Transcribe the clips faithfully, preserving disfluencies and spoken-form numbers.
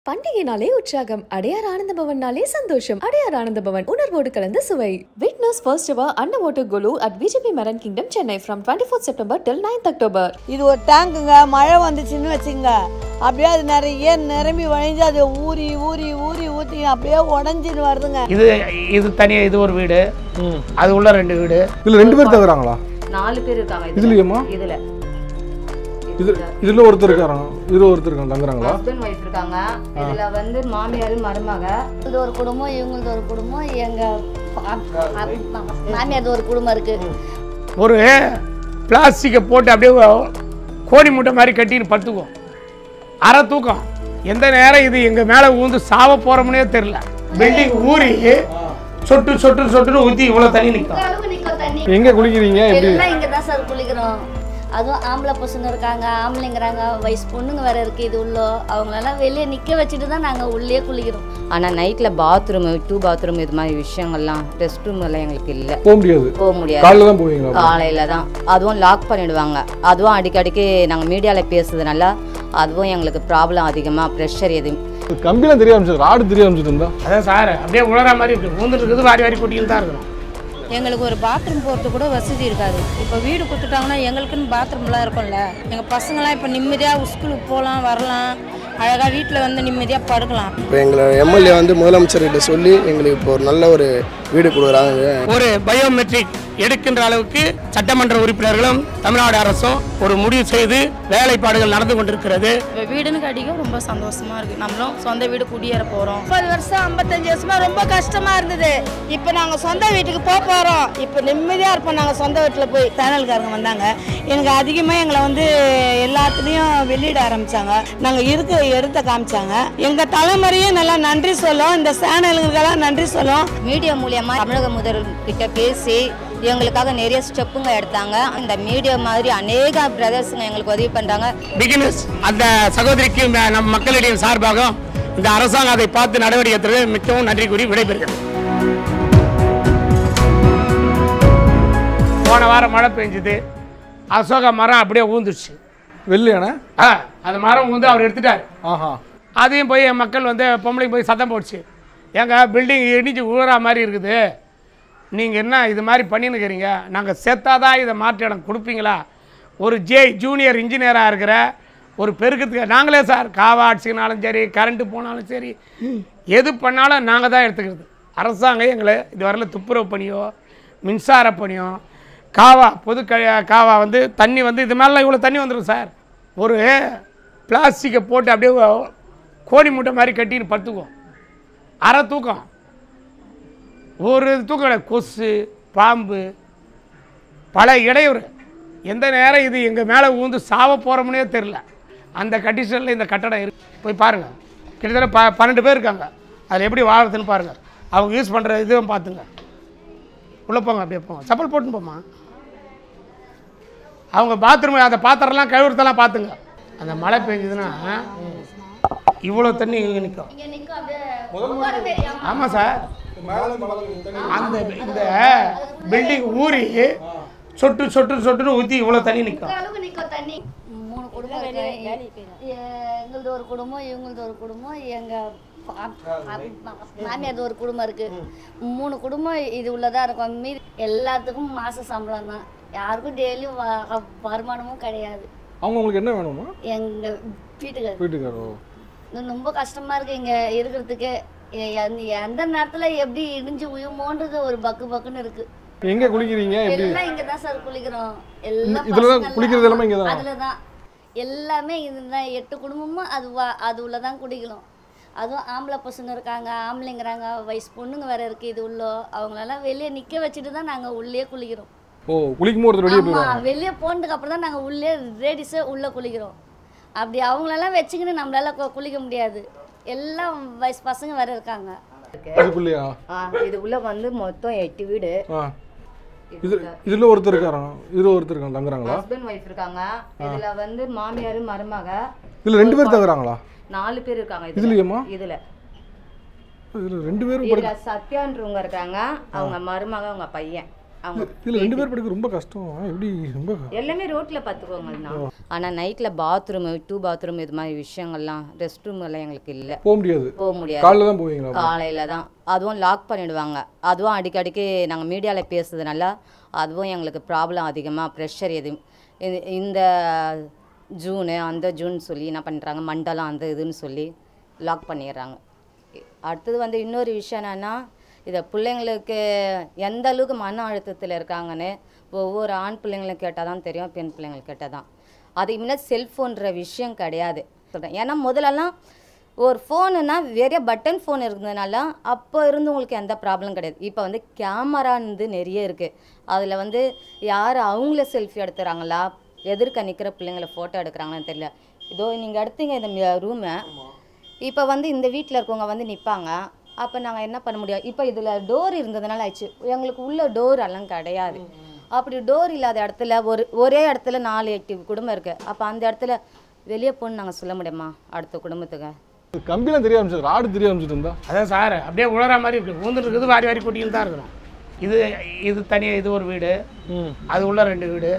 பண்டிகைனாலே உற்சாகம், அடையார் ஆனந்த பவன்னாலே சந்தோஷம். அடையார் ஆனந்த பவன் உணர்வோடு கலந்த சுவை. Witness first ever underwater golu at B J P Marine Kingdom, Chennai from twenty-fourth September till ninth October. இது ஒரு டேங்குங்க. மழை வந்துச்சுன்னு வச்சுங்க, அப்படியே அது நிறைய நிரம்பி வழிஞ்சு அது ஊறி ஊறி ஊறி ஊற்றி அப்படியே உடஞ்சின்னு வருதுங்க. இது இது தனியாக இது ஒரு வீடு, அது உள்ள ரெண்டு வீடு. இதில் ரெண்டு பேர் தகுறாங்களா? நாலு பேர் இருக்காங்க இதுலயேமா? இதுல இது இதுல ஒருத்தர் இருக்காங்க, இது ஒருத்தர் இருக்காங்க தங்குறாங்களா? ஹஸ்பண்ட் வைஃப் இருக்காங்க. இதுல வந்து மாமியார் மருமக. இது ஒரு குடும்பம், இவங்களுக்கு ஒரு குடும்பம், எங்க மாமியார் ஒரு குடும்பம் இருக்கு. ஒரு பிளாஸ்டிக்கை போட்டு அப்படியே கோடி மூட்டை மாதிரி கட்டின்னு படுத்துக்குவோம். அரை தூக்கம். எந்த நேரம் இது எங்க மேல ஊந்து சாவ போறோம்னே தெரியல. பில்டிங் ஊறி சொட்டு சொட்டு சொட்டுன்னு ஊற்றி இவ்வளோ தண்ணி நிற்கும். எங்க குளிக்கிறீங்க? எல்லாம் இங்க தான் சார் குளிக்கிறோம். அதுவும் ஆம்பளை பசங்க இருக்காங்க, ஆம்பளைங்கிறாங்க, வயசு பொண்ணுங்க வேற இருக்கு. இது உள்ள அவங்களெல்லாம் வெளியே நிற்க வச்சுட்டு தான் நாங்கள் உள்ளே குளிக்கிறோம். ஆனால் நைட்டில் பாத்ரூம், டூ பாத்ரூம் இது மாதிரி விஷயங்கள்லாம், ரெஸ்ட் ரூம் எல்லாம் எங்களுக்கு இல்லை. போக முடியாது. போக முடியாது. காலையில் தான் போவீங்களா? காலையில் தான். அதுவும் லாக் பண்ணிடுவாங்க. அதுவும் அடிக்கடிக்கு நாங்கள் மீடியாவில் பேசுறதுனால அதுவும் எங்களுக்கு ப்ராப்ளம் அதிகமாக, ப்ரெஷர் எதுவும். கம்பிலாம் தெரிய ஆரம்பிச்சது, ராடு தெரிய ஆரம்பிச்சிட்டு இருந்தா அதான் சார் அப்படியே உலர மாதிரி இருக்கு. ஊந்துட்டு இருக்குது, வாரி வாரி கொட்டியில் தான் இருக்கணும். எங்களுக்கு ஒரு பாத்ரூம் போகிறது கூட வசதி இருக்காது. இப்போ வீடு கொடுத்துட்டாங்கன்னா எங்களுக்குன்னு பாத்ரூம்லாம் இருக்கும்ல. எங்கள் பசங்களாம் இப்போ நிம்மதியாக ஸ்கூலுக்கு போகலாம், வரலாம், அழகாக வீட்டில் வந்து நிம்மதியாக படுக்கலாம். இப்போ எங்களை எம்எல்ஏ வந்து முதலமைச்சர்கிட்ட சொல்லி எங்களுக்கு இப்போ ஒரு நல்ல ஒரு வீடு கொடுக்குறாங்க. ஒரு பயோமெட்ரிக் எடுக்கின்ற அளவுக்கு சட்டமன்ற உறுப்பினர்களும் தமிழ்நாடு அரசும் ஒரு முடிவு செய்து வேலைப்பாடுகள் நடந்து கொண்டிருக்கிறது. வீடுன்னு கட்டிக்க ரொம்ப சந்தோஷமா இருக்கு. நம்மளும் சொந்த வீடு குடியேற போறோம். முப்பது வருஷம் ஐம்பத்தஞ்சு வருஷமா ரொம்ப கஷ்டமா இருந்தது. இப்போ நாங்கள் சொந்த வீட்டுக்கு போக போறோம். இப்போ நிம்மதியாக இருப்போம். நாங்கள் சொந்த வீட்டில் போய் சேனல்காரங்க வந்தாங்க. எனக்கு அதிகமாக எங்களை வந்து எல்லாத்துலேயும் வெளியிட ஆரம்பிச்சாங்க. நாங்கள் இருக்க எடுத்த காமிச்சாங்க. எங்கள் தலைமுறையும் நல்லா நன்றி சொல்லும், இந்த சேனலுங்களுக்கெல்லாம் நன்றி சொல்லும். மீடியா மூலியமா தமிழக முதல்வர்கிட்ட பேசி எங்களுக்காக நிறைய ஸ்டெப்புங்க எடுத்தாங்க. இந்த மீடியா மாதிரி அநேக பிரதர்ஸுங்க எங்களுக்கு உதவி பண்றாங்க. பிகினர்ஸ் அந்த சகோதரிக்கு நம் மக்களிடையே சார்பாக இந்த அரசாங்கம் அதை பார்த்து நடவடிக்கை எடுத்தது மிகவும் நன்றி கூறி விடைபெறுகிறது. போன வாரம் மழை பெஞ்சுது, அசோக மரம் அப்படியே ஊந்துச்சு. வெள்ளையானே அந்த மரம் ஊந்து அவர் எடுத்துட்டார். ஆஹா. அதையும் போய் என் மக்கள் வந்து பொம்பளைக்கு போய் சத்தம் போடுச்சு. ஏங்க பில்டிங் இடிஞ்சு உழுற மாதிரி இருக்குது, நீங்கள் என்ன இது மாதிரி பண்ணின்னுக்கிறீங்க, நாங்கள் செத்தாதான் இதை மாற்று இடம் கொடுப்பீங்களா? ஒரு ஜே ஜூனியர் இன்ஜினியராக இருக்கிற ஒரு பெருக்கத்துக்கு நாங்களே சார் காவா அடிச்சுக்கினாலும் சரி, கரண்ட்டு போனாலும் சரி, எது பண்ணாலும் நாங்கள் தான் எடுத்துக்கிறது. அரசாங்கம் எங்களை இது வரல துப்புரவு பணியோ மின்சார பணியோ காவா பொது க காவா வந்து தண்ணி வந்து இது மாதிரிலாம் இவ்வளோ தண்ணி வந்துடும் சார். ஒரு பிளாஸ்டிக்கை போட்டு அப்படியே கோடி மூட்டை மாதிரி கட்டின்னு படுத்துக்குவோம். அரை தூக்கம். ஒரு தூக்கம். கொசு, பாம்பு, பல இடையூறு. எந்த நேரம் இது எங்கள் மேலே ஊந்து சாவ போகிறோம்னே தெரில. அந்த கண்டிஷனில் இந்த கட்டடம் இருக்கு. போய் பாருங்கள். கிட்டத்தட்ட ப பன்னெண்டு பேர் இருக்காங்க. அதில் எப்படி வாழறதுன்னு பாருங்கள். அவங்க யூஸ் பண்ணுற இதுவும் பார்த்துங்க. உள்ளே போங்க, அப்படியே போங்க, சப்பல் போட்டுன்னு போமா. அவங்க பாத்ரூம் அந்த பாத்திரம்லாம் கழுவுறதெல்லாம் பார்த்துங்க. அந்த மழை பெஞ்சதுன்னா இவ்வளோ தண்ணி இங்கே நிற்கும். ஆமாம் சார். அந்த இந்த பில்டிங் ஊறி சொட்டு சொட்டு சொட்டுன்னு ஊற்றி இவ்வளோ தண்ணி நிற்கும். மூணு குடும்பம் இருக்கு. எங்களது ஒரு குடும்பம், இவங்களது ஒரு குடும்பம், எங்க மாமியார் ஒரு குடும்பம் இருக்கு. மூணு குடும்பம் இது உள்ளதா இருக்கும். மீதி எல்லாத்துக்கும் மாச சம்பளம் தான். யாருக்கும் டெய்லியும் வருமானமும் கிடையாது. அவங்க உங்களுக்கு என்ன வேணுமா? எங்க வீட்டுக்காரர் வீட்டுக்காரோ ரொம்ப கஷ்டமா இருக்கு இங்க இருக்கிறதுக்கு. எந்த நேரத்துல எப்படி இடிஞ்சு உயுமோன்றது ஒரு பக்கு பக்குன்னு இருக்கு. எங்க குளிக்கிறீங்க? எல்லாம் இங்க தான் சார் குளிக்கிறோம். எல்லாம் இதெல்லாம் குளிக்கிறது எல்லாமே இங்க தான். அதுல தான் எல்லாமே இதுதான். எட்டு குடும்பமும் அது அது உள்ளதான் குளிக்கிறோம். அதுவும் ஆம்பளை பசங்க இருக்காங்க, ஆம்பளைங்கிறாங்க, வயசு பொண்ணுங்க வேற இருக்கு. இது உள்ள அவங்களெல்லாம் வெளியே நிக்க வச்சுட்டு தான் நாங்க உள்ளே குளிக்கிறோம். ஓ, குளிக்கும் போது வெளியே போயிடுவாங்க. வெளியே போனதுக்கு அப்புறம் தான் நாங்க உள்ளே லேடிஸே உள்ள குளிக்கிறோம். அப்படி அவங்களெல்லாம் வச்சுக்கின்னு நம்மளால குளிக்க முடியாது. எல்லாம் வயசு பசங்க வேற இருக்காங்க. இது உள்ள வந்து மொத்தம் எட்டு வீடு. இது இதுல ஒருத்தர் இருக்காங்க, இதுல ஒருத்தர் இருக்காங்க தங்குறாங்களா? ஹஸ்பண்ட் வைஃப் இருக்காங்க. இதுல வந்து மாமியார் மருமக. இதுல ரெண்டு பேர் தங்குறாங்களா? நாலு பேர் இருக்காங்க. இதுலயேமா? இதுல இதுல ரெண்டு பேரும் இதுல சத்யான்றவங்க இருக்காங்க. அவங்க மருமக, அவங்க பையன். அவங்க இதில் ரெண்டு பேர் படிக்க ரொம்ப கஷ்டம் எப்படி ரொம்ப எல்லாமே ரோட்டில் பார்த்துக்கோங்கண்ணா. ஆனால் நைட்டில் பாத்ரூம் டூ பாத்ரூம் இது மாதிரி விஷயங்கள்லாம் ரெஸ்ட் ரூம் எல்லாம் எங்களுக்கு இல்லை, போக முடியாது. போக முடியாது. காலையில் தான் போவீங்களா? காலையில் தான். அதுவும் லாக் பண்ணிவிடுவாங்க. அதுவும் அடிக்கடிக்கு நாங்கள் மீடியாவில் பேசுறதுனால அதுவும் எங்களுக்கு ப்ராப்ளம் அதிகமாக ப்ரெஷர் எது இந்த ஜூனு அந்த ஜூன் சொல்லி என்ன பண்ணுறாங்க மண்டலம் அந்த இதுன்னு சொல்லி லாக் பண்ணிடுறாங்க. அடுத்தது வந்து இன்னொரு விஷயம் என்னென்னா இதை பிள்ளைங்களுக்கு எந்த அளவுக்கு மன அழுத்தத்தில் இருக்காங்கன்னு ஒவ்வொரு ஆண் பிள்ளைங்களும் கேட்டால் தான் தெரியும், பெண் பிள்ளைங்களுக்கு கேட்டால் தான். அது முன்னாடி செல்ஃபோன்ற விஷயம் கிடையாது சொல்கிறேன். ஏன்னா முதலெல்லாம் ஒரு ஃபோனுன்னா வேற பட்டன் ஃபோன் இருந்ததுனால அப்போ இருந்தவங்களுக்கு எந்த ப்ராப்ளம் கிடையாது. இப்போ வந்து கேமரான்னு நிறைய இருக்குது. அதில் வந்து யார் அவங்கள செல்ஃபி எடுத்துகிறாங்களா எதிர்க்க நிற்கிற பிள்ளைங்கள ஃபோட்டோ எடுக்கிறாங்கன்னு தெரியல. இதோ நீங்கள் எடுத்தீங்க இந்த ரூமை, இப்போ வந்து இந்த வீட்டில் இருக்கவங்க வந்து நிற்பாங்க. அப்போ நாங்கள் என்ன பண்ண முடியாது. இப்போ இதில் டோர் இருந்ததுனால ஆயிடுச்சு. எங்களுக்கு உள்ள டோர் எல்லாம் கிடையாது. அப்படி டோர் இல்லாத இடத்துல ஒரு ஒரே இடத்துல நாலு எட்டு குடும்பம் இருக்குது. அப்போ அந்த இடத்துல வெளியே போன்னு நாங்கள் சொல்ல முடியுமா அடுத்த குடும்பத்துக்கு? கம்பிலாம் தெரிய ஆரம்பிச்சு, ராடு தெரிய ஆரம்பிச்சுட்டு இருந்தா அதான் சார் அப்படியே உழற மாதிரி இப்படி ஊந்துட்டு இருக்குது. வாரி வாரி கொட்டியில் தான் இருக்கிறோம். இது இது தனியாக இது ஒரு வீடு, அது உள்ள ரெண்டு வீடு.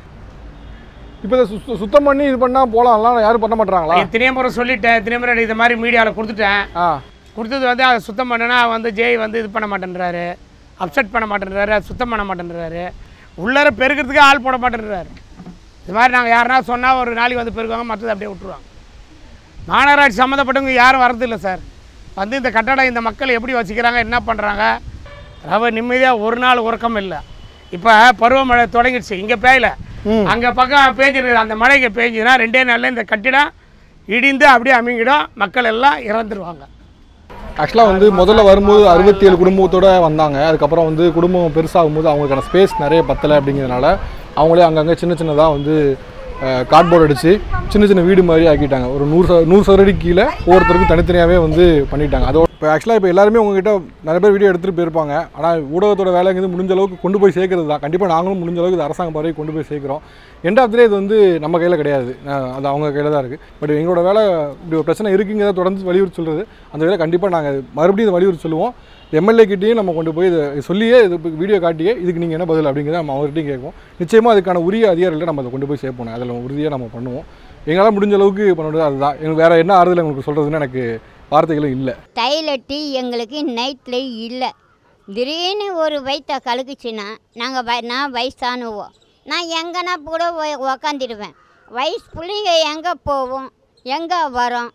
இப்போ இதை சு சுத்தம் பண்ணி இது பண்ணால் போகலாம்லாம் யாரும் பண்ண மாட்டாங்களா? இத்தனையும் முறை சொல்லிட்டேன், இத்தனையும் முறை இது மாதிரி மீடியாவில் கொடுத்துட்டேன். ஆ கொடுத்தது வந்து அதை சுத்தம் பண்ணனா வந்து ஜெய் வந்து இது பண்ண மாட்டேன்றாரு, அப்செட் பண்ண மாட்டேன்றாரு, அது சுத்தம் பண்ண மாட்டேன்றாரு, உள்ளார பெருக்கிறதுக்கு ஆள் போட மாட்டேன்றாரு. இது மாதிரி நாங்கள் யாருன்னா சொன்னால் ஒரு நாளைக்கு வந்து பெருக்குவாங்க, மற்றது அப்படியே விட்டுருவாங்க. மாநகராட்சி சம்மந்தப்பட்டவங்க யாரும் வரதில்லை சார். வந்து இந்த கட்டடம் இந்த மக்கள் எப்படி வச்சுக்கிறாங்க என்ன பண்ணுறாங்க ரவ நிம்மதியாக ஒரு நாள் உறக்கம் இல்லை. இப்போ பருவமழை தொடங்கிடுச்சு, இங்கே பேயல, அங்கே பக்கம் பேஞ்சிருக்கு. அந்த மழைக்கு பேஞ்சுன்னா ரெண்டே நாளில் இந்த கட்டிடம் இடிந்து அப்படியே அமைங்கிடும், மக்கள் எல்லாம் இறந்துருவாங்க. ஆக்சுவலாக வந்து முதல்ல வரும்போது அறுபத்தி ஏழு குடும்பத்தோடு வந்தாங்க. அதுக்கப்புறம் வந்து குடும்பம் பெருசாகும் போது அவங்களுக்கான ஸ்பேஸ் நிறைய பத்தலை அப்படிங்கிறதுனால அவங்களே அங்கங்கே சின்ன சின்னதாக வந்து கார்ட்போர்டு அடித்து சின்ன சின்ன வீடு மாதிரி ஆக்கிட்டாங்க. ஒரு நூறு ச நூறு சதுரடிக்கு கீழே ஒவ்வொருத்தருக்கும் தனித்தனியாகவே வந்து பண்ணிட்டாங்க. அதோட இப்போ ஆக்சுவலாக இப்போ எல்லாருமே உங்ககிட்ட நிறைய பேர் வீடியோ எடுத்துகிட்டு போயிருப்பாங்க. ஆனால் ஊடகத்தோட வேலைங்கிறது முடிஞ்ச அளவுக்கு கொண்டு போய் சேர்க்கறது தான். கண்டிப்பாக நாங்களும் முடிஞ்ச அளவுக்கு இது அரசாங்க பார்வை கொண்டு போய் சேர்க்குறோம். எண்ட் ஆஃப் த டே இது வந்து நம்ம கையில் கிடையாது, அது அவங்க கையில் தான் இருக்குது. பட் எங்களோட வேலை இப்படி ஒரு பிரச்சனை இருக்குங்கிறத தொடர்ந்து வலியுறுத்தி சொல்கிறது. அந்த வேலை கண்டிப்பாக நாங்கள் மறுபடியும் இதை வலியுறுத்தி சொல்லுவோம். எம்எல்ஏ கிட்டேயும் நம்ம கொண்டு போய் இதை சொல்லியே இது வீடியோ காட்டியே இதுக்கு நீங்கள் என்ன பதில் அப்படிங்கிறத நம்ம அவர்கிட்டையும் கேட்போம். நிச்சயமாக அதுக்கான உரிய அதிகாரிகளை நம்ம அதை கொண்டு போய் சேர்ப்போம். அதில் உறுதியாக நம்ம பண்ணுவோம். எங்களால் முடிஞ்ச அளவுக்கு பண்ணுறது அதுதான். எங்களுக்கு வேறு என்ன ஆறுதல் உங்களுக்கு சொல்கிறதுன்னு எனக்கு வார்த்தைகளும் இல்லை. டைலட்டி எங்களுக்கு நைட்டில் இல்லை. திடீர்னு ஒரு வயிற்ற கலக்குச்சுன்னா நாங்கள் வ நான் வயசானுவோம், நான் எங்கன்னா கூட உக்காந்துடுவேன். வயசு பிள்ளைங்க எங்கே போவோம் எங்கே வரோம்,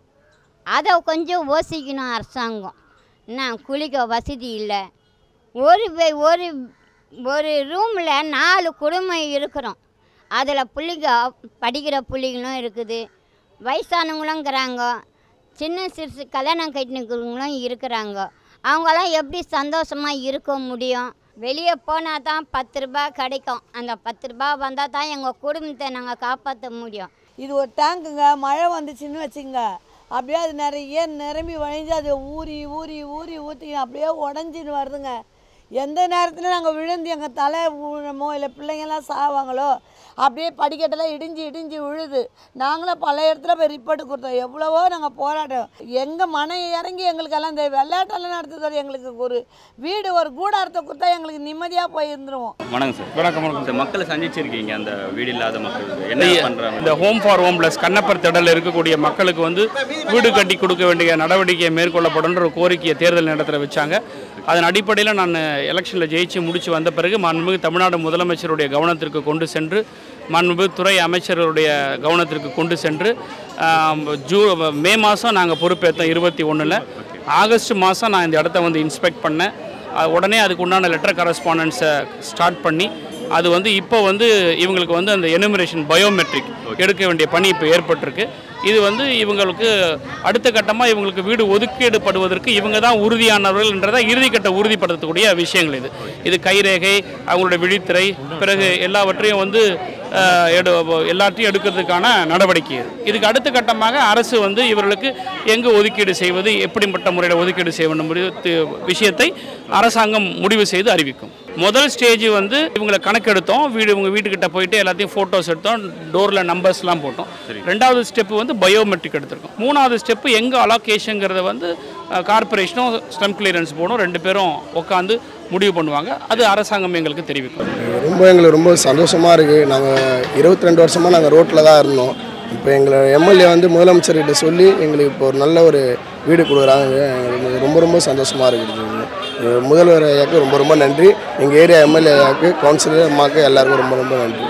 அதை கொஞ்சம் யோசிக்கணும் அரசாங்கம். நான் குளிக்க வசதி இல்லை. ஒரு ஒரு ஒரு ரூமில் நாலு குடும்பம் இருக்கிறோம். அதில் பிள்ளைங்க படிக்கிற பிள்ளைங்களும் இருக்குது, வயசானவங்களுங்கிறாங்க, சின்ன சிறுசு கல்யாணம் கட்டினவங்களும் இருக்கிறாங்க. அவங்களாம் எப்படி சந்தோஷமாக இருக்க முடியும்? வெளியே போனால் தான் பத்து ரூபா கிடைக்கும். அந்த பத்து ரூபா வந்தால் தான் எங்கள் குடும்பத்தை நாங்கள் காப்பாற்ற முடியும். இது ஒரு டேங்குங்க, மழை வந்துச்சுன்னு வச்சுங்க, அப்படியே அது நிறைய நிரம்பி வழிஞ்சு அது ஊறி ஊறி ஊறி ஊற்றி அப்படியே உடஞ்சின்னு வருதுங்க. எந்த நேரத்தில் நாங்கள் விழுந்து எங்கள் தலை விழுமோ இல்லை பிள்ளைங்கள்லாம் சாவாங்களோ அப்படியே படிக்கட்டெல்லாம் இடிஞ்சு இடிஞ்சு விழுது. நாங்களும் பல இடத்துல போய் ரிப்போர்ட்டு கொடுத்தோம், எவ்வளவோ நாங்கள் போராட்டோம். எங்கள் மனம் இறங்கி எங்களுக்கெல்லாம் இந்த விளையாட்டெல்லாம் நடத்துறது எங்களுக்கு ஒரு வீடு ஒரு கூடாரத்தை கொடுத்தா எங்களுக்கு நிம்மதியாக போய் இருந்துருவோம். வணக்கம் சார். வணக்கம் வணக்கம். இந்த மக்களை சந்திச்சிருக்கீங்க, அந்த வீடு இல்லாத மக்களுக்கு என்ன பண்ணுறாங்க? இந்த ஹோம் ஃபார் ஹோம்லெஸ் கண்ணப்பர் திடலில் இருக்கக்கூடிய மக்களுக்கு வந்து வீடு கட்டி கொடுக்க வேண்டிய நடவடிக்கையை மேற்கொள்ளப்படும் ஒரு கோரிக்கையை தேர்தல் நேரத்தில் வச்சாங்க. அதன் அடிப்படையில் நான் எலெக்ஷனில் ஜெயிச்சு முடித்து வந்த பிறகு மாண்புமிகு தமிழ்நாடு முதலமைச்சருடைய கவனத்திற்கு கொண்டு சென்று மாண்புமிகு துறை அமைச்சருடைய கவனத்திற்கு கொண்டு சென்று ஜூ மே மாதம் நாங்கள் பொறுப்பேற்றோம். இருபத்தி ஒன்றில் ஆகஸ்ட் மாதம் நான் இந்த இடத்த வந்து இன்ஸ்பெக்ட் பண்ணேன். உடனே அதுக்கு உண்டான லெட்டர் கரஸ்பாண்டன்ஸை ஸ்டார்ட் பண்ணி அது வந்து இப்போ வந்து இவங்களுக்கு வந்து அந்த எனுமரேஷன் பயோமெட்ரிக் எடுக்க வேண்டிய பணி இப்போ ஏற்பட்டிருக்கு. இது வந்து இவங்களுக்கு அடுத்த கட்டமாக இவங்களுக்கு வீடு ஒதுக்கீடுபடுவதற்கு இவங்க தான் உறுதியானவர்கள் என்றதை இறுதிக்கட்ட உறுதிப்படுத்தக்கூடிய விஷயங்கள். இது இது கைரேகை, அவங்களுடைய விழித்திரை, பிறகு எல்லாவற்றையும் வந்து எடு எல்லாத்தையும் எடுக்கிறதுக்கான நடவடிக்கை. இதுக்கு அடுத்த கட்டமாக அரசு வந்து இவர்களுக்கு எங்கு ஒதுக்கீடு செய்வது, எப்படிப்பட்ட முறையில் ஒதுக்கீடு செய்வது விஷயத்தை அரசாங்கம் முடிவு செய்து அறிவிக்கும். முதல் ஸ்டேஜ் வந்து இவங்களை கணக்கெடுத்தோம், வீடு இவங்க வீட்டுக்கிட்ட போயிட்டு எல்லாத்தையும் ஃபோட்டோஸ் எடுத்தோம், டோரில் நம்பர்ஸ்லாம் போட்டோம். ரெண்டாவது ஸ்டெப்பு வந்து பயோமெட்ரிக் எடுத்திருக்கோம். மூணாவது ஸ்டெப்பு எங்கே அலோகேஷனுங்கிறத வந்து கார்பரேஷனும் ஸ்டம் கிளியரன்ஸ் போர்டும் ரெண்டு பேரும் உட்காந்து முடிவு பண்ணுவாங்க. அது அரசாங்கம் எங்களுக்கு தெரிவிக்கும். ரொம்ப எங்களுக்கு ரொம்ப சந்தோஷமாக இருக்குது. நாங்கள் இருபத்தி ரெண்டு வருஷமாக நாங்கள் ரோட்டில் தான் இருந்தோம். இப்போ எங்களை எம்எல்ஏ வந்து முதலமைச்சர்கிட்ட சொல்லி எங்களுக்கு இப்போ ஒரு நல்ல ஒரு வீடு கொடுக்குறாங்க. எங்களுக்கு ரொம்ப ரொம்ப சந்தோஷமாக இருக்குது. முதல்வர் ஐயாவுக்கு ரொம்ப ரொம்ப நன்றி. எங்கள் ஏரியா எம்எல்ஏ ஐயாவுக்கு, கவுன்சிலர் அம்மாவுக்கு எல்லாருக்கும் ரொம்ப ரொம்ப நன்றி.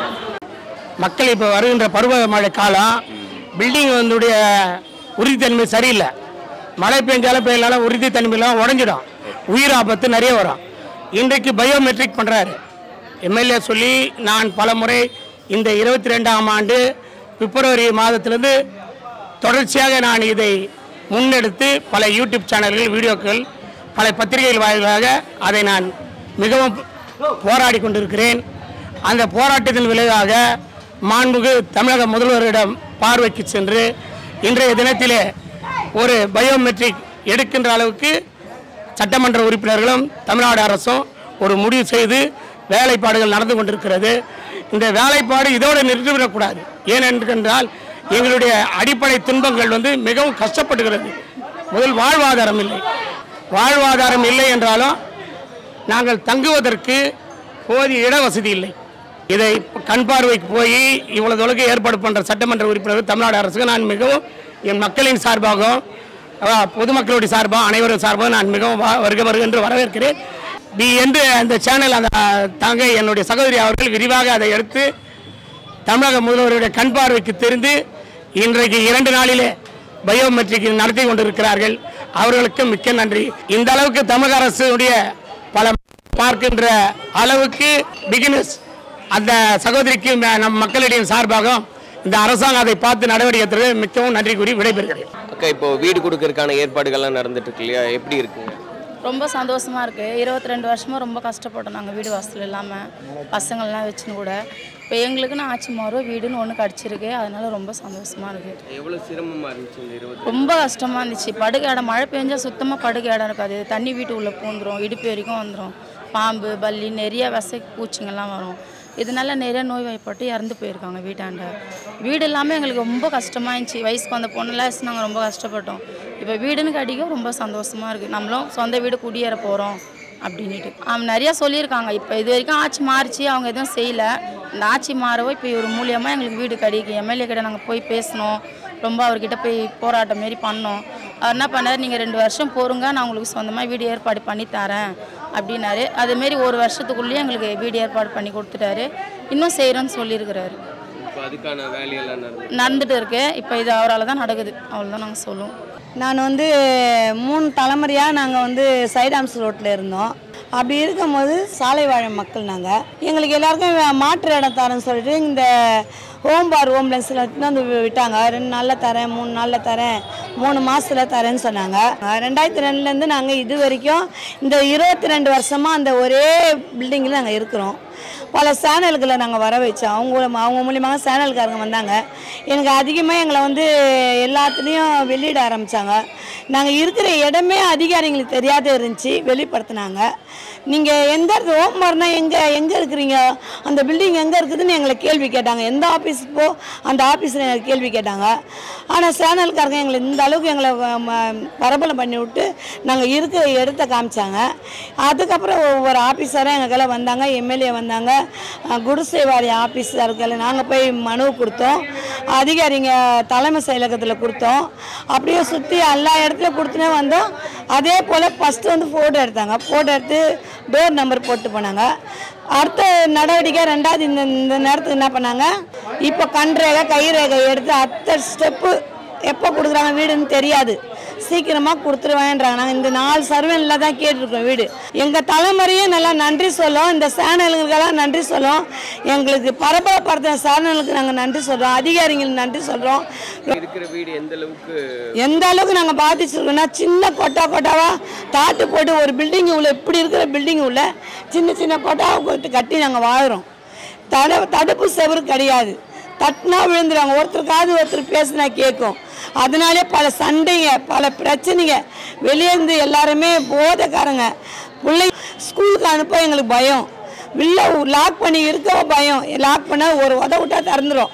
மக்கள் இப்போ வருகின்ற பருவமழை காலம், பில்டிங் வந்துடைய உறுதித்தன்மை சரியில்லை. மழை பெஞ்சாலும் பெய்யலாம் உறுதித்தன்மையெல்லாம் உடஞ்சிடும், உயிர் ஆபத்து நிறைய வரும். இன்றைக்கு பயோமெட்ரிக் பண்ணுறாரு எம்எல்ஏ சொல்லி நான் பல முறை இந்த இருபத்தி ரெண்டாம் ஆண்டு பிப்ரவரி மாதத்திலிருந்து தொடர்ச்சியாக நான் இதை முன்னெடுத்து பல யூடியூப் சேனல்கள், வீடியோக்கள், பல பத்திரிகைகள் வாயிலாக அதை நான் மிகவும் போராடி கொண்டிருக்கிறேன். அந்த போராட்டத்தின் விளைவாக மாண்புமிகு தமிழக முதல்வரிடம் பார்வைக்கு சென்று இன்றைய தினத்திலே ஒரு பயோமெட்ரிக் எடுக்கின்ற அளவுக்கு சட்டமன்ற உறுப்பினர்களும் தமிழ்நாடு அரசும் ஒரு முடிவு செய்து வேலைப்பாடுகள் நடந்து கொண்டிருக்கிறது. இந்த வேலைப்பாடு இதோடு நிறுத்திவிடக்கூடாது. ஏனென்றால் எங்களுடைய அடிப்படை துன்பங்கள் வந்து மிகவும் கஷ்டப்படுகிறது. முதல் வாழ்வாதாரம் இல்லை. வாழ்வாதாரம் இல்லை என்றாலும் நாங்கள் தங்குவதற்கு போதிய இட வசதி இல்லை. இதை கண் பார்வைக்கு போய் இவ்வளவு தொலைக்கு ஏற்பாடு பண்ணுற சட்டமன்ற உறுப்பினர்கள் தமிழ்நாடு அரசுக்கு நான் மிகவும் என் மக்களின் சார்பாகவும் பொதுமக்களுடைய சார்பாக அனைவரும் சார்பாக நான் மிகவும் வருக வருக என்று வரவேற்கிறேன். பி என்று அந்த சேனல் அந்த தாங்க என்னுடைய சகோதரி அவர்கள் விரிவாக அதை எடுத்து தமிழக முதல்வருடைய கண் பார்வைக்கு தெரிந்து இன்றைக்கு இரண்டு நாளிலே பயோமெட்ரிக் நடத்தி கொண்டிருக்கிறார்கள். அவர்களுக்கு மிக்க நன்றி. இந்த அளவுக்கு தமிழக அரசுடைய பல பார்க்கின்ற அளவுக்கு பிகினர்ஸ் அந்த சகோதரிக்கு நம் மக்களிடையே சார்பாக இந்த அரசாங்கம் அதை பார்த்து நடவடிக்கை எடுத்து மிகவும் நன்றி கூறி விடைபெறுகிறேன். அக்கா, இப்போ வீடு கொடுக்கறதுக்கான ஏற்பாடுகள்லாம் நடந்துட்டு இருக்கு இல்லையா, எப்படி இருக்குங்க? ரொம்ப சந்தோஷமாக இருக்குது. இருபத்தி ரெண்டு வருஷமாக ரொம்ப கஷ்டப்பட்டோம் நாங்கள் வீடு வசதி இல்லாமல், பசங்கள்லாம் வச்சுன்னு கூட. இப்போ எங்களுக்குன்னு ஆட்சி மாறும் வீடுன்னு ஒன்று கிடச்சிருக்கு. அதனால ரொம்ப சந்தோஷமாக இருக்குது. எவ்வளோ சிரமமாக இருந்துச்சு இந்த இருபது? ரொம்ப கஷ்டமாக இருந்துச்சு. படுக்கை இடம் மழை பெஞ்சால் சுத்தமாக படுக்கை இடம் இருக்காது. தண்ணி வீட்டுக்குள்ளே பூந்துடும், இடுப்பு வரைக்கும் வந்துடும். பாம்பு, பல்லி, நிறைய விசை பூச்சிங்கெல்லாம் வரும். இதனால நிறைய நோய் வாய்ப்பட்டு இறந்து போயிருக்காங்க வீட்டாண்ட. வீடு இல்லாமல் எங்களுக்கு ரொம்ப கஷ்டமாக இருந்துச்சு. வயசுக்கு வந்த பொண்ணுலாம் நாங்கள் ரொம்ப கஷ்டப்பட்டோம். இப்போ வீடுன்னு கிடைக்கும் ரொம்ப சந்தோஷமாக இருக்குது. நம்மளும் சொந்த வீடு குடியேற போகிறோம் அப்படின்ட்டு அவங்க நிறையா சொல்லியிருக்காங்க. இப்போ இது வரைக்கும் ஆட்சி மாறிச்சு, அவங்க எதுவும் செய்யலை. இந்த ஆட்சி மாறவோ இப்போ ஒரு மூலியமாக எங்களுக்கு வீடு கிடைக்கும். எம்எல்ஏ கிட்ட நாங்கள் போய் பேசினோம், ரொம்ப அவர்கிட்ட போய் போராட்டம் மாரி பண்ணோம். அவர் என்ன பண்ணார், நீங்கள் ரெண்டு வருஷம் போருங்க, நான் உங்களுக்கு சொந்தமாக வீடு ஏற்பாடு பண்ணி தரேன் அப்படின்னாரு. அதுமாரி ஒரு வருஷத்துக்குள்ளேயே எங்களுக்கு வீடு ஏற்பாடு பண்ணி கொடுத்துட்டாரு. இன்னும் செய்கிறோன்னு சொல்லியிருக்கிறாரு. அதுக்கான வேலையெல்லாம் நடந்துட்டு இருக்கு. இப்போ இது அவரால் தான் நடக்குது, அவ்வளோதான் நாங்கள் சொல்லுவோம். நான் வந்து மூணு தலைமுறையாக நாங்கள் வந்து சைடாம்ஸ் ரோட்டில் இருந்தோம். அப்படி இருக்கும்போது சாலை வாழும் மக்கள் நாங்கள். எங்களுக்கு எல்லாருக்கும் மாற்று இடம் தரேன்னு சொல்லிட்டு இந்த ஹோம் பார் ஹோம்லென்ஸில் வந்து விட்டாங்க. ரெண்டு நாளில் தரேன், மூணு நாளில் தரேன், மூணு மாதத்தில் தரேன்னு சொன்னாங்க. ரெண்டாயிரத்தி ரெண்டுலேருந்து நாங்கள் இது வரைக்கும் இந்த இருபத்தி ரெண்டு வருஷமாக அந்த ஒரே பில்டிங்கில் நாங்கள் இருக்கிறோம். பல சேனல்களை நாங்கள் வர வச்சோம். அவங்க அவங்க மூலியமாக சேனல்காரங்க வந்தாங்க. எனக்கு அதிகமாக எங்களை வந்து எல்லாத்துலேயும் வெளியிட ஆரம்பித்தாங்க. நாங்கள் இருக்கிற இடமே அதிகாரிங்களுக்கு தெரியாத இருந்துச்சு, வெளிப்படுத்தினாங்க. நீங்கள் எந்த ஹோம் வரனா எங்கே எங்கே இருக்கிறீங்க, அந்த பில்டிங் எங்கே இருக்குதுன்னு எங்களை கேள்வி கேட்டாங்க. எந்த ஆஃபீஸுக்கு போ அந்த ஆஃபீஸில் எங்களை கேள்வி கேட்டாங்க. ஆனால் சேனல்காரங்க எங்களை இந்த அளவுக்கு எங்களை பரபலம் பண்ணி விட்டு நாங்கள் இருக்கிற இடத்த காமிச்சாங்க. அதுக்கப்புறம் ஒவ்வொரு ஆஃபீஸராக எங்களுக்கெல்லாம் வந்தாங்க, எம்எல்ஏ வந்தாங்க, குடிசை வாரிய ஆஃபீஸருக்கெல்லாம் நாங்கள் போய் மனு கொடுத்தோம். அதிகாரிங்க தலைமை செயலகத்தில் கொடுத்தோம். அப்படியே சுற்றி எல்லா இடத்துலையும் கொடுத்துனே வந்தோம். அதே போல் ஃபஸ்ட்டு வந்து ஃபோட்டோ எடுத்தாங்க. ஃபோட்டோ எடுத்து டோர் நம்பர் போட்டு போனாங்க. அடுத்த நடவடிக்கை ரெண்டாவது இந்த இந்த நேரத்துக்கு என்ன பண்ணாங்க, இப்போ கண் ரேகை கை ரேகை எடுத்து அடுத்த ஸ்டெப்பு எப்போ கொடுக்குறாங்க வீடுன்னு தெரியாது, சீக்கிரமாக கொடுத்துருவேன்றாங்க. நாங்கள் இந்த நாலு சர்வேனில் தான் கேட்டிருக்கோம் வீடு. எங்கள் தலைமுறையே நல்லா நன்றி சொல்லும், இந்த சேனலுங்களுக்கெல்லாம் நன்றி சொல்லும், எங்களுக்கு பரபரப்படுத்த சேனலுக்கு நாங்கள் நன்றி சொல்கிறோம், அதிகாரிங்களுக்கு நன்றி சொல்கிறோம். இருக்கிற வீடு எந்த அளவுக்கு எந்த அளவுக்கு நாங்கள் பாதிச்சிருக்கோம்னா, சின்ன கொட்டா கொட்டாவாக தாட்டு போட்டு ஒரு பில்டிங் உள்ள இப்படி இருக்கிற பில்டிங் உள்ள சின்ன சின்ன கொட்டாவை கட்டி நாங்கள் வாழ்கிறோம். தட தடுப்பு செவரு கிடையாது, தட்டினா விழுந்துடுவாங்க. ஒருத்தருக்காவது ஒருத்தர் பேசினா கேட்கும். அதனாலே பல சண்டைங்க, பல பிரச்சனைங்க. வெளியேருந்து எல்லாருமே போதைக்காரங்க. பிள்ளைங்க ஸ்கூலுக்கு அனுப்ப எங்களுக்கு பயம், வெளில லாக் பண்ணி இருக்கவும் பயம். லாக் பண்ணால் ஒரு உத விட்டா திறந்துடும்.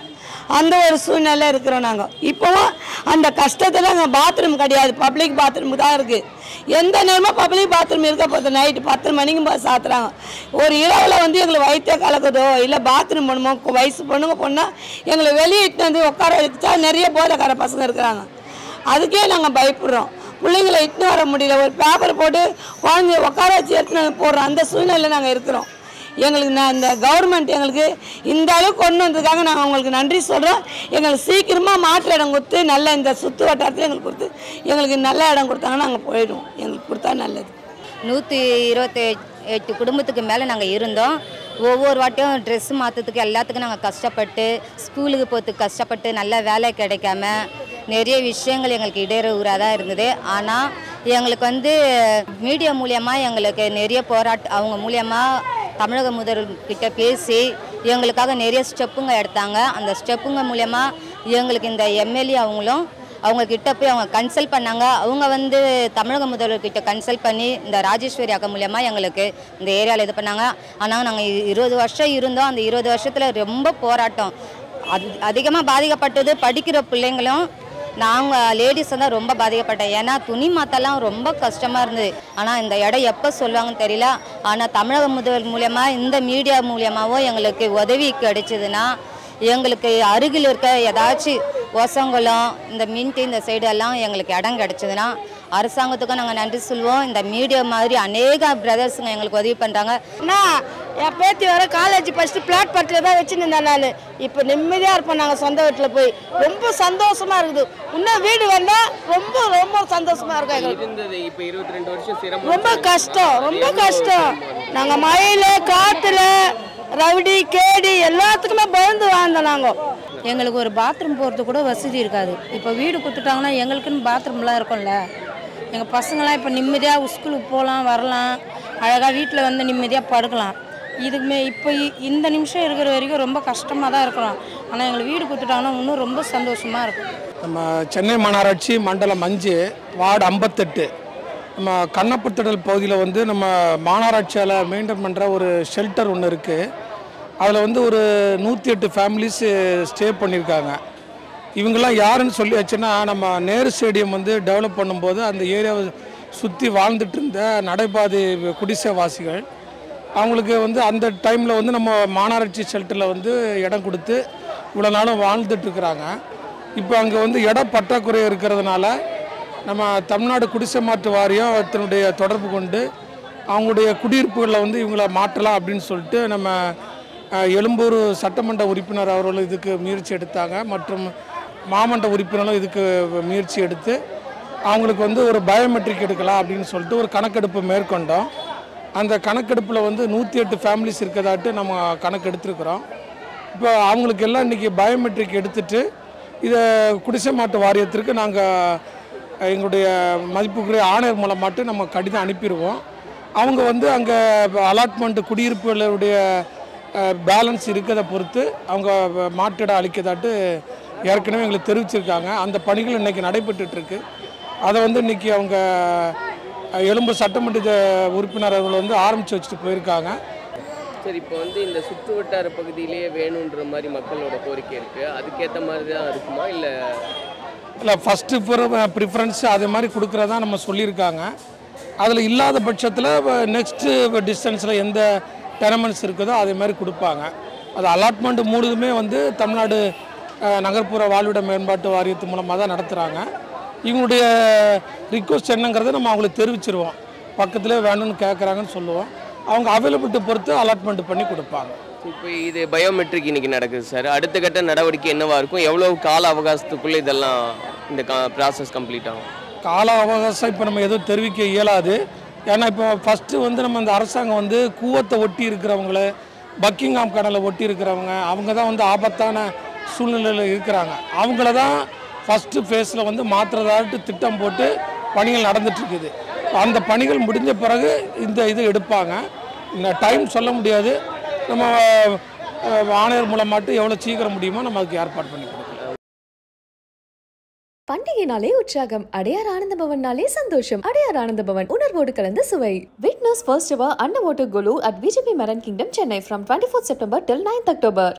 அந்த ஒரு சூழ்நிலை இருக்கிறோம் நாங்கள். இப்போவும் அந்த கஷ்டத்தில் அங்கே பாத்ரூம் கிடையாது, பப்ளிக் பாத்ரூம் தான் இருக்குது. எந்த நேரமும் பப்ளிக் பாத்ரூம் இருக்க போகுது. நைட்டு பத்து மணிக்கு சாத்துறாங்க. ஒரு இரவில் வந்து எங்களுக்கு வயிற்ற கலக்குதோ இல்லை பாத்ரூம் பண்ணுமோ வயசு பொண்ணுங்க பொண்ணால் எங்களை வெளியிட்டு வந்து உட்கார வச்சா நிறைய போதைக்கார பசங்க இருக்கிறாங்க. அதுக்கே நாங்கள் பயப்படுறோம். பிள்ளைங்களை இட்டுன்னு வர முடியல. ஒரு பேப்பர் போட்டு குழந்தைய உட்கார வச்சு எடுத்துன்னு போடுறோம். அந்த சூழ்நிலையில் நாங்கள் இருக்கிறோம். எங்களுக்கு நான் இந்த கவர்மெண்ட் எங்களுக்கு இந்த அளவுக்கு கொண்டு வந்ததுக்காக நாங்கள் அவங்களுக்கு நன்றி சொல்கிறோம். எங்களுக்கு சீக்கிரமாக மாற்று இடம் கொடுத்து நல்ல இந்த சுற்று வட்டாரத்தில் எங்களுக்கு கொடுத்து எங்களுக்கு நல்ல இடம் கொடுத்தாங்கன்னா நாங்கள் போயிடுவோம். எங்களுக்கு கொடுத்தா நல்லது. நூற்றி இருபத்தி எட்டு குடும்பத்துக்கு மேலே நாங்கள் இருந்தோம். ஒவ்வொரு வாட்டியும் ட்ரெஸ் மாற்றத்துக்கு எல்லாத்துக்கும் நாங்கள் கஷ்டப்பட்டு, ஸ்கூலுக்கு போகிறதுக்கு கஷ்டப்பட்டு, நல்ல வேலை கிடைக்காம நிறைய விஷயங்கள் எங்களுக்கு இடையூறாக தான் இருந்தது. ஆனால் எங்களுக்கு வந்து மீடியா மூலியமாக எங்களுக்கு நிறைய போராட்ட அவங்க மூலியமாக தமிழக முதல்வர்கிட்ட பேசி எங்களுக்காக நிறைய ஸ்டெப்புங்க எடுத்தாங்க. அந்த ஸ்டெப்புங்க மூலியமாக எங்களுக்கு இந்த எம்எல்ஏ அவங்களும் அவங்கக்கிட்ட போய் அவங்க கன்சல்ட் பண்ணாங்க. அவங்க வந்து தமிழக முதல்வர்கிட்ட கன்சல்ட் பண்ணி இந்த ராஜேஸ்வரி அக்கா மூலியமாக எங்களுக்கு இந்த ஏரியாவில் இது பண்ணாங்க. ஆனால் நாங்கள் இருபது வருஷம் இருந்தோம். அந்த இருபது வருஷத்தில் ரொம்ப போராட்டம். அது அதிகமாக பாதிக்கப்பட்டது படிக்கிற பிள்ளைங்களும் நாங்கள் லேடிஸ் தான் ரொம்ப பாதிக்கப்பட்டோம். ஏன்னா துணி மாற்றலாம் ரொம்ப கஷ்டமாக இருந்தது. ஆனால் இந்த இடம் எப்போ சொல்லுவாங்கன்னு தெரியல. ஆனால் தமிழக முதல்வர் மூலியமாக இந்த மீடியா மூலியமாகவும் எங்களுக்கு உதவி கிடைச்சதுன்னா எங்களுக்கு அருகில் இருக்க ஏதாச்சும் ஒசங்குளம் இந்த மின்ட்டு இந்த சைடு எல்லாம் எங்களுக்கு இடம் கிடச்சிதுன்னா அரசாங்கத்துக்கும் நாங்கள் நன்றி சொல்லுவோம். இந்த மீடியா மாதிரி அநேக பிரதர்ஸுங்க எங்களுக்கு உதவி பண்ணுறாங்க. அண்ணா என் பேத்தி வர காலேஜ் ஃபஸ்ட்டு பிளாட் பட்டில் தான் வச்சுன்னு இருந்தேன் நான். இப்போ நிம்மதியாக இருப்போம் நாங்கள் சொந்த வீட்டில் போய். ரொம்ப சந்தோஷமாக இருக்குது. இன்னும் வீடு வந்தால் ரொம்ப ரொம்ப சந்தோஷமாக இருக்கும் எங்களுக்கு. ரொம்ப கஷ்டம் ரொம்ப கஷ்டம். நாங்கள் மழையில் காற்றுல ரவுடி கேடி எல்லாத்துக்குமே பயந்து வாழ்ந்தோம். நாங்கள் எங்களுக்கு ஒரு பாத்ரூம் போகிறது கூட வசதி இருக்காது. இப்போ வீடு கொடுத்துட்டாங்கன்னா எங்களுக்குன்னு பாத்ரூம்லாம் இருக்கும்ல. எங்கள் பசங்களாம் இப்போ நிம்மதியாக ஸ்கூலுக்கு போகலாம் வரலாம், அழகாக வீட்டில் வந்து நிம்மதியாக படுக்கலாம். இதுக்குமே இப்போ இந்த நிமிஷம் இருக்கிற வரைக்கும் ரொம்ப கஷ்டமாக தான் இருக்கிறோம். ஆனால் எங்களுக்கு வீடு கொடுத்துட்டாங்கன்னா இன்னும் ரொம்ப சந்தோஷமாக இருக்கும். நம்ம சென்னை மாநகராட்சி மண்டலம் அஞ்சு வார்டு ஐம்பத்தெட்டு நம்ம கண்ணப்புத்தடல் பகுதியில் வந்து நம்ம மாநகராட்சியால் மெயின்டைன் பண்ணுற ஒரு ஷெல்டர் ஒன்று இருக்குது. அதில் வந்து ஒரு நூற்றி எட்டு ஃபேமிலிஸ் ஸ்டே பண்ணியிருக்காங்க. இவங்கெல்லாம் யாருன்னு சொல்லியாச்சுன்னா, நம்ம நேரு ஸ்டேடியம் வந்து டெவலப் பண்ணும்போது அந்த ஏரியாவை சுற்றி வாழ்ந்துட்டு இருந்த நடைபாதை குடிசைவாசிகள் அவங்களுக்கு வந்து அந்த டைமில் வந்து நம்ம மாநகராட்சி ஷெல்டரில் வந்து இடம் கொடுத்து இவ்வளோ நாளும் வாழ்ந்துட்டுருக்குறாங்க. இப்போ அங்கே வந்து இட பற்றாக்குறை இருக்கிறதுனால நம்ம தமிழ்நாடு குடிசை மாற்று வாரியம் தன்னுடைய தொடர்பு கொண்டு அவங்களுடைய குடியிருப்புகளில் வந்து இவங்களை மாற்றலாம் அப்படின்னு சொல்லிட்டு நம்ம எழும்பூர் சட்டமன்ற உறுப்பினர் அவர்கள் இதுக்கு முயற்சி எடுத்தாங்க. மற்றும் மாமன்ற உறுப்பினரும் இதுக்கு முயற்சி எடுத்து அவங்களுக்கு வந்து ஒரு பயோமெட்ரிக் எடுக்கலாம் அப்படின்னு சொல்லிட்டு ஒரு கணக்கெடுப்பு மேற்கொண்டோம். அந்த கணக்கெடுப்பில் வந்து நூற்றி எட்டு ஃபேமிலிஸ் இருக்கிறதாட்டு நம்ம கணக்கு எடுத்துருக்குறோம். இப்போ அவங்களுக்கு எல்லாம் இன்றைக்கி பயோமெட்ரிக் எடுத்துகிட்டு இதை குடிசை மாற்று வாரியத்திற்கு நாங்கள் எங்களுடைய மதிப்புக்குரிய ஆணையர் மூலமாட்டு நம்ம கடிதம் அனுப்பிடுவோம். அவங்க வந்து அங்கே அலாட்மெண்ட்டு குடியிருப்புகளுடைய பேலன்ஸ் இருக்கிறத பொறுத்து அவங்க மாற்றிடம் அளிக்கதாட்டு ஏற்கனவே எங்களுக்கு தெரிவிச்சிருக்காங்க. அந்த பணிகள் இன்றைக்கி நடைபெற்றுருக்கு. அதை வந்து இன்றைக்கி அவங்க எழும்பூர் சட்டமன்ற உறுப்பினர் அவர்கள் வந்து ஆரம்பித்து வச்சுட்டு போயிருக்காங்க. சரி, இப்போ வந்து இந்த சுற்று வட்டார பகுதியிலேயே வேணுன்ற மாதிரி மக்களோட கோரிக்கை இருக்குது. அதுக்கேற்ற மாதிரி தான் இருக்குமா இல்லை இல்லை ஃபஸ்ட்டு ப்ரிஃபரன்ஸ் அதே மாதிரி கொடுக்குறதா நம்ம சொல்லியிருக்காங்க. அதில் இல்லாத பட்சத்தில் நெக்ஸ்ட்டு டிஸ்டன்ஸில் எந்த டெனமெண்ட்ஸ் இருக்குதோ அதே மாதிரி கொடுப்பாங்க. அது அலாட்மெண்ட் மூணுதுமே வந்து தமிழ்நாடு நகர்ப்புற வாழ்விட மேம்பாட்டு வாரியத்து மூலமாக தான் நடத்துகிறாங்க. இவங்களுடைய ரிக்வஸ்ட் என்னங்கிறத நம்ம அவங்களுக்கு தெரிவிச்சிருவோம். பக்கத்துலேயே வேணும்னு கேட்குறாங்கன்னு சொல்லுவோம். அவங்க அவைலபிலிட்டி பொறுத்து அலாட்மெண்ட் பண்ணி கொடுப்பாங்க. இப்போ இது பயோமெட்ரிக் இன்றைக்கி நடக்குது சார். அடுத்த கட்ட நடவடிக்கை என்னவாக இருக்கும்? எவ்வளோ கால அவகாசத்துக்குள்ளே இதெல்லாம் இந்த கா ப்ராசஸ் கம்ப்ளீட் ஆகும்? கால அவகாசம் இப்போ நம்ம எதுவும் தெரிவிக்க இயலாது. ஏன்னா இப்போ ஃபஸ்ட்டு வந்து நம்ம அந்த அரசாங்கம் வந்து கூவத்தை ஒட்டி இருக்கிறவங்கள, பக்கிங்ஹாம் கடலை ஒட்டி இருக்கிறவங்க, அவங்க தான் வந்து ஆபத்தான சூழ்நிலையில் இருக்கிறாங்க. அவங்கள தான் ஃபஸ்ட்டு ஃபேஸில் வந்து மாற்றுறதாட்டு திட்டம் போட்டு பணிகள் நடந்துகிட்ருக்குது. அந்த பணிகள் முடிஞ்ச பிறகு இந்த இது எடுப்பாங்க. இந்த டைம் சொல்ல முடியாது. நம்ம ஆணையர் மூலமாட்டு எவ்வளோ சீக்கிரம் முடியுமோ நம்ம அதுக்கு ஏற்பாடு பண்ணி கொடுக்கலாம். பண்டிகைனாலே உற்சாகம், அடையார் ஆனந்த பவன்னாலே சந்தோஷம். அடையார் ஆனந்த பவன் உணர்வோடு கலந்த சுவை. Witness first ever underwater golu at B J P Marine Kingdom, Chennai from twenty-fourth September till ninth October.